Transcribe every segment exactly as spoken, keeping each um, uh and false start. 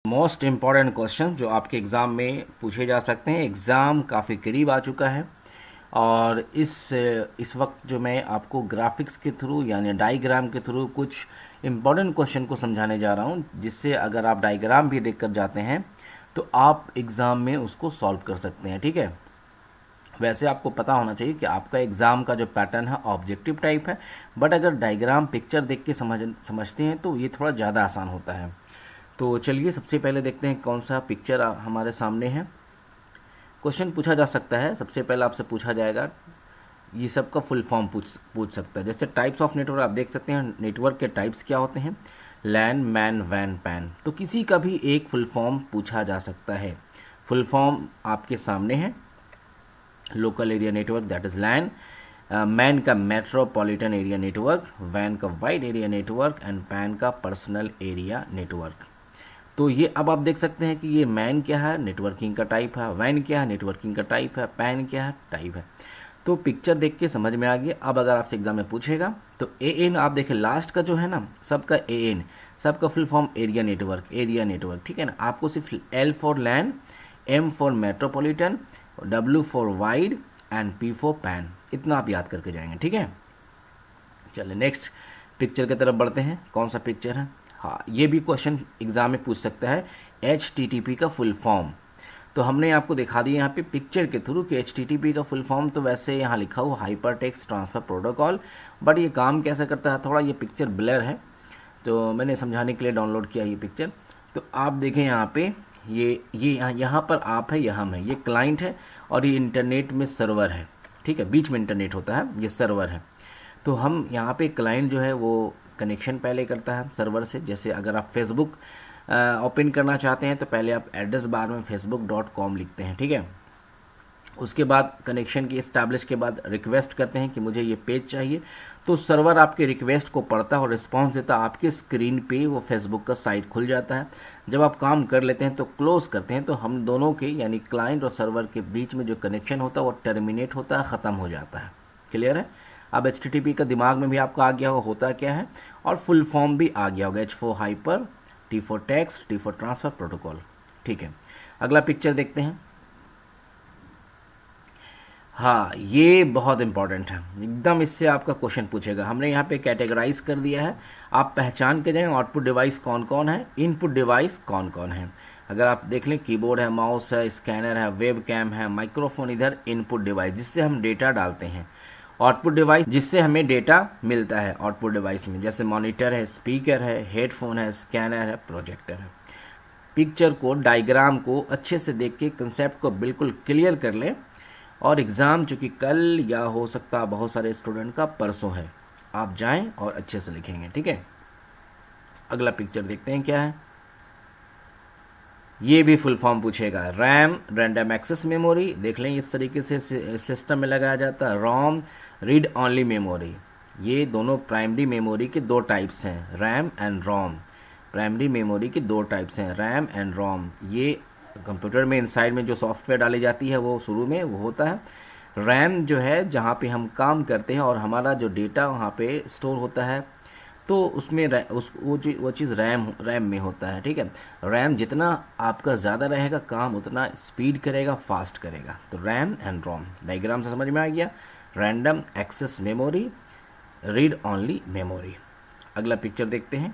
Most important question जो आपके exam में पूछे जा सकते हैं। एग्ज़ाम काफ़ी करीब आ चुका है और इस इस वक्त जो मैं आपको ग्राफिक्स के थ्रू यानी डायग्राम के थ्रू कुछ इम्पॉर्टेंट क्वेश्चन को समझाने जा रहा हूं, जिससे अगर आप डायग्राम भी देखकर जाते हैं तो आप एग्ज़ाम में उसको सॉल्व कर सकते हैं। ठीक है, वैसे आपको पता होना चाहिए कि आपका एग्ज़ाम का जो पैटर्न है ऑब्जेक्टिव टाइप है, बट अगर डायग्राम पिक्चर देख के समझ समझते हैं तो ये थोड़ा ज़्यादा आसान होता है। तो चलिए सबसे पहले देखते हैं कौन सा पिक्चर हमारे सामने है। क्वेश्चन पूछा जा सकता है, सबसे पहले आपसे पूछा जाएगा, ये सब का फुल फॉर्म पूछ पूछ सकता है। जैसे टाइप्स ऑफ नेटवर्क आप देख सकते हैं, नेटवर्क के टाइप्स क्या होते हैं, लैन, मैन, वैन, पैन। तो किसी का भी एक फुल फॉर्म पूछा जा सकता है। फुल फॉर्म आपके सामने है, local area network that is LAN, MAN का मेट्रोपॉलिटन एरिया नेटवर्क, वैन का wide area network and PAN का पर्सनल एरिया नेटवर्क। तो ये अब आप देख सकते हैं कि ये मैन क्या है, नेटवर्किंग का टाइप है, वैन क्या है, नेटवर्किंग का टाइप है, पैन क्या है, टाइप है। तो पिक्चर देख के समझ में आ गया। अब अगर आपसे एग्जाम में पूछेगा तो ए एन आप देखें, लास्ट का जो है ना सबका ए एन, सबका full form area network, area network. ठीक है ना, आपको सिर्फ L for LAN, M for metropolitan, W for wide and P for PAN, इतना आप याद करके जाएंगे। ठीक है, चलिए नेक्स्ट पिक्चर की तरफ बढ़ते हैं। कौन सा पिक्चर है? हाँ, ये भी क्वेश्चन एग्जाम में पूछ सकता है, एच टी टी पी का फुल फॉर्म। तो हमने आपको दिखा दिया यहाँ पे पिक्चर के थ्रू कि एच टी टी पी का फुल फॉर्म तो वैसे यहाँ लिखा हुआ hyper text transfer protocol, but ये काम कैसे करता है, थोड़ा ये पिक्चर ब्लर है तो मैंने समझाने के लिए डाउनलोड किया ये पिक्चर। तो आप देखें यहाँ पे, ये ये यहाँ यहाँ पर आप है, यहाँ है, ये क्लाइंट है और ये इंटरनेट में सर्वर है। ठीक है, बीच में इंटरनेट होता है, ये सर्वर है। तो हम यहाँ पे क्लाइंट जो है वो कनेक्शन पहले करता है सर्वर से। जैसे अगर आप फेसबुक ओपन करना चाहते हैं तो पहले आप एड्रेस बार में फेसबुक डॉट कॉम लिखते हैं। ठीक है, उसके बाद कनेक्शन की इस्टेब्लिश के बाद रिक्वेस्ट करते हैं कि मुझे ये पेज चाहिए, तो सर्वर आपके रिक्वेस्ट को पढ़ता है और रिस्पॉन्स देता है। आपके स्क्रीन पे वो फेसबुक का साइट खुल जाता है। जब आप काम कर लेते हैं तो क्लोज करते हैं, तो हम दोनों के यानी क्लाइंट और सर्वर के बीच में जो कनेक्शन होता है वो टर्मिनेट होता है, ख़त्म हो जाता है। क्लियर है? अब एच टी टी पी का दिमाग में भी आपको आ गया होगा होता क्या है, और फुल फॉर्म भी आ गया होगा, H for hyper, T for text, T for transfer protocol. ठीक है, अगला पिक्चर देखते हैं। हाँ, ये बहुत इंपॉर्टेंट है एकदम, इससे आपका क्वेश्चन पूछेगा। हमने यहाँ पे कैटेगराइज कर दिया है, आप पहचान के जाएं आउटपुट डिवाइस कौन कौन है, इनपुट डिवाइस कौन कौन है। अगर आप देख लें, कीबोर्ड है, माउस है, स्कैनर है, वेब कैम है, माइक्रोफोन इधर इनपुट डिवाइस जिससे हम डेटा डालते हैं, आउटपुट डिवाइस जिससे हमें डेटा मिलता है आउटपुट डिवाइस में, जैसे मॉनिटर है, स्पीकर है, हेडफोन है, स्कैनर है, प्रोजेक्टर है। पिक्चर को, डायग्राम को अच्छे से देख के कंसेप्ट को बिल्कुल क्लियर कर लें। और एग्ज़ाम चूँकि कल या हो सकता बहुत सारे स्टूडेंट का परसों है, आप जाएं और अच्छे से लिखेंगे। ठीक है, अगला पिक्चर देखते हैं क्या है। ये भी फुल फॉर्म पूछेगा, रैम रैंडम एक्सेस मेमोरी, देख लें इस तरीके से सिस्टम में लगाया जाता है। रोम रीड ऑनली मेमोरी, ये दोनों प्राइमरी मेमोरी के दो टाइप्स हैं, RAM and ROM. Primary memory के दो टाइप्स हैं, रैम एंड रोम। ये कंप्यूटर में इनसाइड में जो सॉफ्टवेयर डाली जाती है वो शुरू में वो होता है। रैम जो है जहाँ पे हम काम करते हैं और हमारा जो डेटा वहाँ पे स्टोर होता है, तो उसमें उस वो चीज़ वो चीज़ रैम रैम में होता है। ठीक है, रैम जितना आपका ज़्यादा रहेगा काम उतना स्पीड करेगा, फास्ट करेगा। तो रैम एंड रोम, डायग्राम से समझ में आ गया। Random access memory, read only memory. अगला पिक्चर देखते हैं।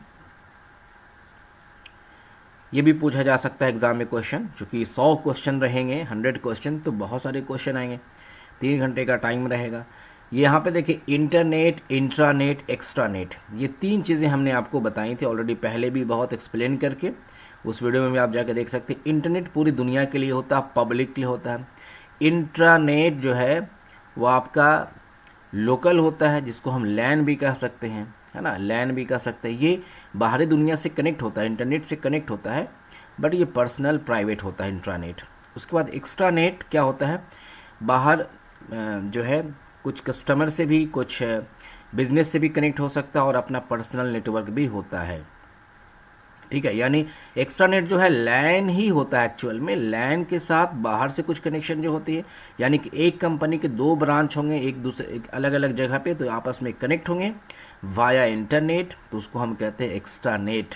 ये भी पूछा जा सकता है एग्जाम में क्वेश्चन, चूँकि सौ क्वेश्चन रहेंगे, हंड्रेड क्वेश्चन तो बहुत सारे क्वेश्चन आएंगे, तीन घंटे का टाइम रहेगा। यहाँ पे देखिए, इंटरनेट, इंट्रानेट, एक्स्ट्रानेट, ये तीन चीज़ें हमने आपको बताई थी ऑलरेडी पहले भी बहुत एक्सप्लेन करके, उस वीडियो में भी आप जाकर देख सकते हैं। इंटरनेट पूरी दुनिया के लिए होता है, पब्लिक के लिए होता है। इंट्रानेट जो है वो आपका लोकल होता है, जिसको हम लैन भी कह सकते हैं, है ना, लैन भी कह सकते हैं। ये बाहरी दुनिया से कनेक्ट होता है, इंटरनेट से कनेक्ट होता है, बट ये पर्सनल प्राइवेट होता है इंट्रानेट। उसके बाद एक्स्ट्रानेट क्या होता है, बाहर जो है कुछ कस्टमर से भी, कुछ बिजनेस से भी कनेक्ट हो सकता है और अपना पर्सनल नेटवर्क भी होता है। ठीक है, यानी एक्स्ट्रानेट जो है लैन ही होता है एक्चुअल में, लैन के साथ बाहर से कुछ कनेक्शन जो होती है, यानी कि एक कंपनी के दो ब्रांच होंगे एक दूसरे एक अलग अलग जगह पे, तो आपस में कनेक्ट होंगे वाया इंटरनेट, तो उसको हम कहते हैं एक्स्ट्रानेट।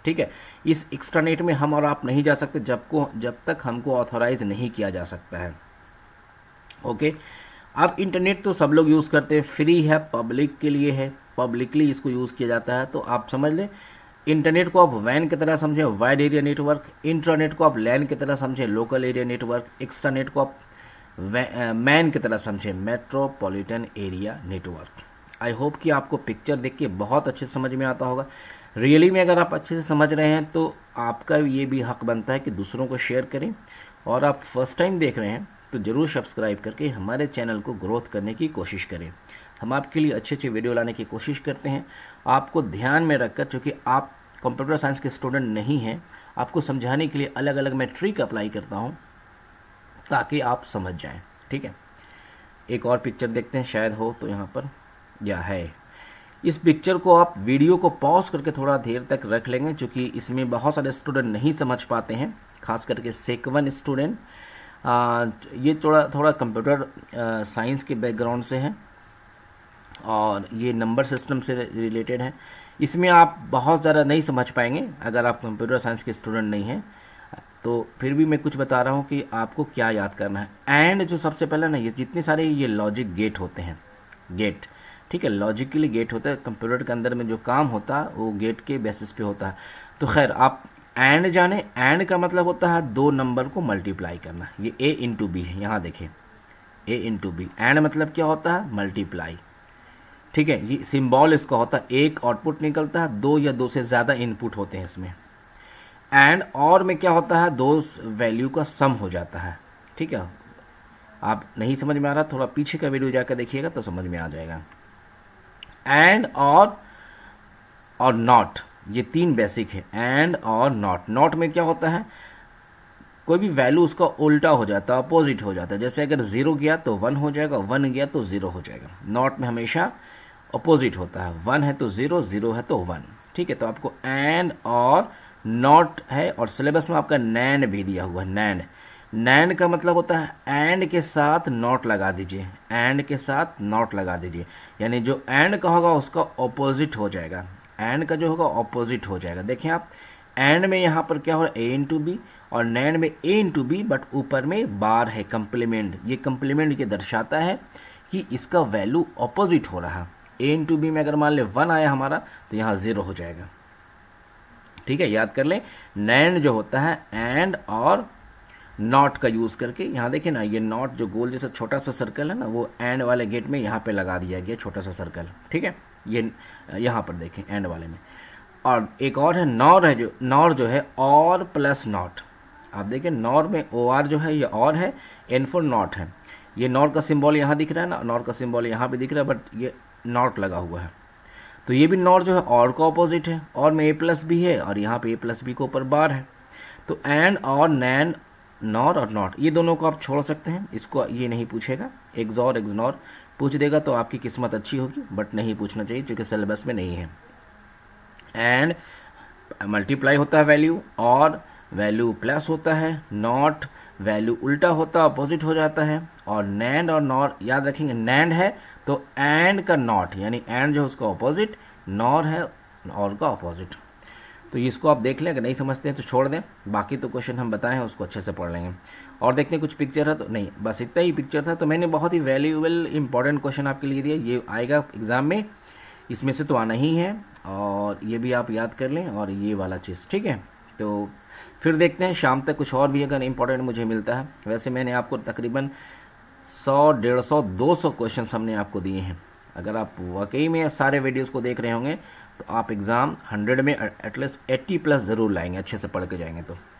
ठीक है। इस एक्स्ट्रानेट में हम और आप नहीं जा सकते जब को जब तक हमको ऑथोराइज नहीं किया जा सकता है। ओके, अब इंटरनेट तो सब लोग यूज़ करते हैं, फ्री है, पब्लिक के लिए है, पब्लिकली इसको यूज़ किया जाता है। तो आप समझ लें, इंटरनेट को आप वैन की तरह समझें, वाइड एरिया नेटवर्क, इंट्रानेट को आप लैन की तरह समझें, लोकल एरिया नेटवर्क, एक्स्ट्रानेट को आप मैन की तरह समझें, metropolitan area network. I hope कि आपको पिक्चर देख के बहुत अच्छे से समझ में आता होगा। रियली में अगर आप अच्छे से समझ रहे हैं तो आपका ये भी हक बनता है कि दूसरों को शेयर करें, और आप फर्स्ट टाइम देख रहे हैं तो ज़रूर सब्सक्राइब करके हमारे चैनल को ग्रोथ करने की कोशिश करें। हम आपके लिए अच्छे अच्छे वीडियो लाने की कोशिश करते हैं, आपको ध्यान में रखकर, चूँकि आप कंप्यूटर साइंस के स्टूडेंट नहीं हैं, आपको समझाने के लिए अलग अलग मैं ट्रिक अप्लाई करता हूँ ताकि आप समझ जाएं। ठीक है, एक और पिक्चर देखते हैं, शायद हो तो यहाँ पर या है। इस पिक्चर को आप वीडियो को पॉज करके थोड़ा देर तक रख लेंगे, क्योंकि इसमें बहुत सारे स्टूडेंट नहीं समझ पाते हैं, खास करके सेकवन स्टूडेंट। ये थोड़ा थोड़ा कंप्यूटर साइंस के बैकग्राउंड से है और ये नंबर सिस्टम से रिलेटेड है। इसमें आप बहुत ज़्यादा नहीं समझ पाएंगे अगर आप कंप्यूटर साइंस के स्टूडेंट नहीं हैं, तो फिर भी मैं कुछ बता रहा हूँ कि आपको क्या याद करना है। एंड जो सबसे पहले ना, ये जितने सारे ये लॉजिक गेट होते हैं, गेट, ठीक है, लॉजिकली गेट होता है कंप्यूटर के अंदर में, जो काम होता है वो गेट के बेसिस पे होता है। तो खैर आप एंड जाने, एंड का मतलब होता है दो नंबर को मल्टीप्लाई करना। ये ए इंटू बी है, यहाँ देखें, ए इंटू बी, एंड मतलब क्या होता है, मल्टीप्लाई। ठीक है, ये सिंबल इसका होता है, एक आउटपुट निकलता है, दो या दो से ज़्यादा इनपुट होते हैं इसमें। एंड और में क्या होता है, दो वैल्यू का सम हो जाता है। ठीक है, आप नहीं समझ में आ रहा, थोड़ा पीछे का वीडियो जाकर देखिएगा तो समझ में आ जाएगा। एंड और और नॉट, ये तीन बेसिक है, एंड और नॉट। नॉट में क्या होता है, कोई भी वैल्यू उसका उल्टा हो जाता है, अपोजिट हो जाता है। जैसे अगर जीरो गया तो वन हो जाएगा, वन गया तो जीरो हो जाएगा। नॉट में हमेशा अपोजिट होता है, वन है तो जीरो, जीरो है तो वन। ठीक है, तो आपको एंड और नॉट है, और सिलेबस में आपका नैन भी दिया हुआ है, नैन। नैन का मतलब होता है एंड के साथ नॉट लगा दीजिए, एंड के साथ नॉट लगा दीजिए, यानी जो एंड का होगा उसका ऑपोजिट हो जाएगा, एंड का जो होगा ऑपोजिट हो जाएगा। देखें आप, एंड में यहाँ पर क्या हो रहा है, ए इंटू बी, और नैन में ए इंटू बी, बट ऊपर में बार है, कंप्लीमेंट। ये कंप्लीमेंट ये दर्शाता है कि इसका वैल्यू ऑपोजिट हो रहा है। ए इंटू बी में अगर मान ले वन आया हमारा तो यहाँ जीरो हो जाएगा। ठीक है, याद कर लें, नैन जो होता है एंड और नॉट का यूज करके, यहाँ देखिए ना, ये नॉट जो गोल जैसा छोटा सा सर्कल है ना, वो एंड वाले गेट में यहाँ पे लगा दिया गया, छोटा सा सर्कल। ठीक है, ये यहाँ पर देखें एंड वाले में। और एक और है नॉर, है जो नॉर जो है और प्लस नॉट। आप देखें नॉर में ओ आर जो है ये और है, एन फोर नॉट है। ये नॉर का सिंबल यहाँ दिख रहा है ना, नॉर का सिंबल यहाँ पे दिख रहा है, बट ये नॉट लगा हुआ है। तो ये भी नॉर जो है और का ऑपोजिट है, और में ए प्लस बी है, और यहाँ पे ए प्लस बी के ऊपर बार है। तो एंड और नैन, नॉर और नॉट, ये दोनों को आप छोड़ सकते हैं, इसको ये नहीं पूछेगा। एक्सॉर एक्सनॉर पूछ देगा तो आपकी किस्मत अच्छी होगी, बट नहीं पूछना चाहिए क्योंकि सिलेबस में नहीं है। एंड मल्टीप्लाई होता है वैल्यू, और वैल्यू प्लस होता है, नॉट वैल्यू उल्टा होता है, अपोजिट हो जाता है। और नैंड और नॉर याद रखेंगे, नैंड है तो एंड का नॉट, यानी एंड जो है उसका अपोजिट, नॉर है और का अपोजिट। तो इसको आप देख लें, अगर नहीं समझते हैं तो छोड़ दें, बाकी तो क्वेश्चन हम बताए हैं उसको अच्छे से पढ़ लेंगे। और देखते हैं कुछ पिक्चर है तो नहीं, बस इतना ही पिक्चर था। तो मैंने बहुत ही वैल्यूएबल इंपॉर्टेंट क्वेश्चन आपके लिए दिया, ये आएगा एग्जाम में, इसमें से तो आना ही है, और ये भी आप याद कर लें, और ये वाला चीज़। ठीक है, तो फिर देखते हैं शाम तक कुछ और भी अगर इंपॉर्टेंट मुझे मिलता है। वैसे मैंने आपको तकरीबन सौ डेढ़ सौ दो सौ क्वेश्चन हमने आपको दिए हैं। अगर आप वाकई में सारे वीडियोस को देख रहे होंगे तो आप एग्ज़ाम हंड्रेड में एटलीस्ट एट्टी प्लस ज़रूर लाएंगे, अच्छे से पढ़ के जाएंगे तो।